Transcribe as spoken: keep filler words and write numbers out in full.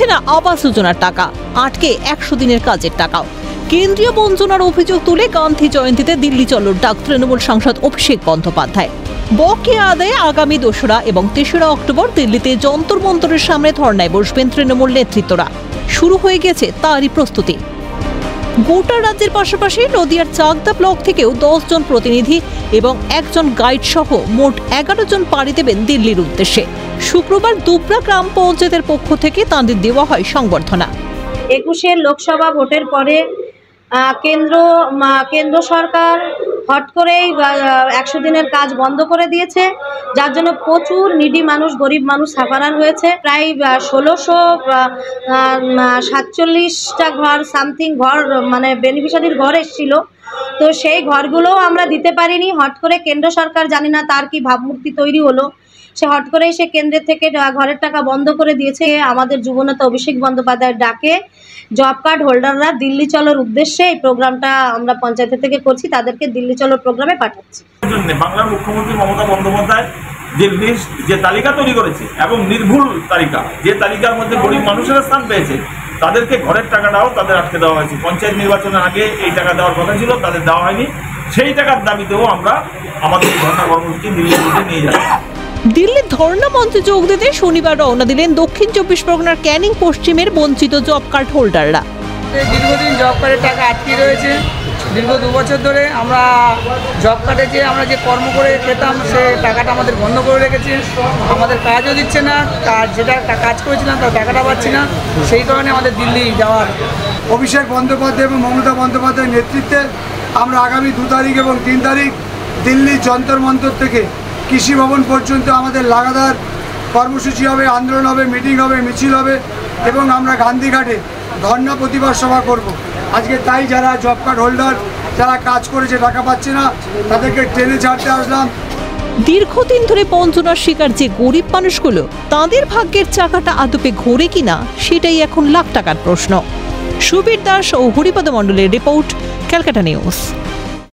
না আবাস যোজনার টাকা, আটকে একশো দিনের কাজের টাকাও। কেন্দ্রীয় বঞ্চনার অভিযোগ তুলে গান্ধী জয়ন্তীতে দিল্লি চলোর ডাক তৃণমূল সাংসদ অভিষেক বন্দ্যোপাধ্যায়। বকেয়া আদায়ে আগামী দোসরা এবং তেসরা অক্টোবর দিল্লিতে যন্তর মন্তরের সামনে ধর্নায় বসবেন তৃণমূল নেতৃত্বরা। শুরু হয়ে গেছে তারই প্রস্তুতি। গোটা রাজ্যের পাশাপাশি নদিয়ার চাকদা ব্লক থেকেও দশ জন প্রতিনিধি এবং একজন গাইড সহ মোট এগারো জন পাড়ি দেবেন দিল্লির উদ্দেশ্যে। শুক্রবার দুবরা গ্রাম পঞ্চায়েতের পক্ষ থেকে তাঁদের দেওয়া হয় সংবর্ধনা। একুশের লোকসভা ভোটের পরে কেন্দ্র কেন্দ্র সরকার হট করেই একশো দিনের কাজ বন্ধ করে দিয়েছে, যার জন্য প্রচুর নিডি মানুষ, গরিব মানুষ সাফারার হয়েছে। প্রায় ষোলোশো সাতচল্লিশটা ঘর সামথিং ঘর মানে বেনিফিশিয়ারির ঘর এসেছিল, তো সেই ঘরগুলোও আমরা দিতে পারিনি। হট করে কেন্দ্র সরকার, জানি না তার কি ভাবমূর্তি তৈরি হলো, সে হট করেই সে কেন্দ্রের থেকে ঘরের টাকা বন্ধ করে দিয়েছে। আমাদের যুবনেতা অভিষেক বন্দ্যোপাধ্যায়ের ডাকে জব কার্ড হোল্ডাররা দিল্লি চলোর উদ্দেশ্যে এই প্রোগ্রামটা আমরা পঞ্চায়েত থেকে করছি, তাদেরকে দিল্লি চলোর প্রোগ্রামে পাঠাচ্ছি। বাংলার মুখ্যমন্ত্রী মমতা বন্দ্যোপাধ্যায় যে লিস্ট, যে তালিকা তৈরি করেছে এবং নির্ভুল তালিকা, যে তালিকার মধ্যে গরিব মানুষেরা স্থান পেয়েছে, তাদেরকে ঘরের টাকাটাও তাদের আটকে দেওয়া হয়েছে। পঞ্চায়েত নির্বাচনের আগে এই টাকা দেওয়ার কথা ছিল, তাদের দেওয়া হয়নি। সেই টাকার দাবিতেও আমরা আমাদের ধর্ণা কর্মসূচি দিল্লিতে নিয়ে যাচ্ছি। দিল্লির ধর্ণা মঞ্চে যোগ দিতে শনিবার রওনা দিলেন দক্ষিণ চব্বিশ পরগনার ক্যানিং পশ্চিমের বঞ্চিত জব কার্ড হোল্ডাররা। দীর্ঘদিন জব কার্ডের টাকা আটকে রয়েছে। দীর্ঘ দু বছর ধরে আমরা জব কার্ডে যে আমরা যে কর্ম করে খেতাম, সে টাকাটা আমাদের বন্ধ করে রেখেছে। আমাদের কাজও দিচ্ছে না, কাজ যেটা কাজ করেছিলাম তার টাকাটা পাচ্ছি না। সেই কারণে আমাদের দিল্লি যাওয়ার। অভিষেক বন্দ্যোপাধ্যায় এবং মমতা বন্দ্যোপাধ্যায়ের নেতৃত্বে আমরা আগামী দু তারিখ এবং তিন তারিখ দিল্লির যন্তর মন্তর থেকে কৃষি ভবন পর্যন্ত আমাদের লাগাতার কর্মসূচি হবে, আন্দোলন হবে, মিটিং হবে, মিছিল হবে এবং আমরা গান্ধীঘাটে ধর্ণা প্রতিবাদ সভা করব। আজকে তাই যারা জব কার্ড হোল্ডার, যারা কাজ করেছে টাকা পাচ্ছে না, তাদেরকে ট্রেনে ছাড়তে আসলাম। দীর্ঘদিন ধরে বঞ্চনার শিকার যে গরিব মানুষগুলো, তাদের ভাগ্যের চাকাটা আদপে ঘোরে কিনা সেটাই এখন লাখ টাকার প্রশ্ন। সুবীর দাস ও হরিপদ মণ্ডলের রিপোর্ট, ক্যালকাটা নিউজ।